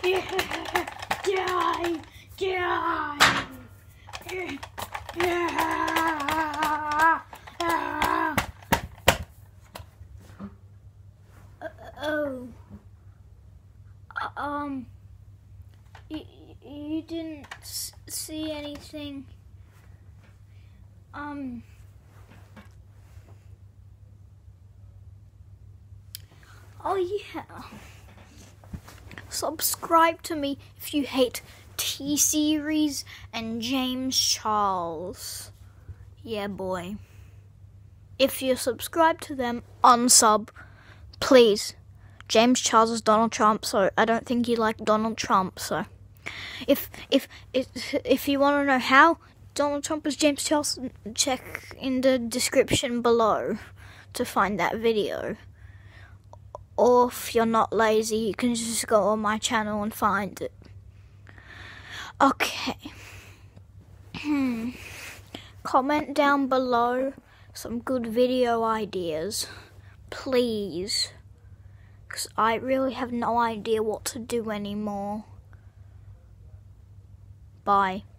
Die! Die! Oh. You didn't see anything. Oh yeah. Subscribe to me if you hate T-Series and James Charles. Yeah, boy. If you subscribe to them, unsub, please. James Charles is Donald Trump, so I don't think you like Donald Trump, so if you want to know how Donald Trump is James Charles, check in the description below to find that video. Or if you're not lazy, you can just go on my channel and find it. Okay. Comment down below some good video ideas, please. Because I really have no idea what to do anymore. Bye.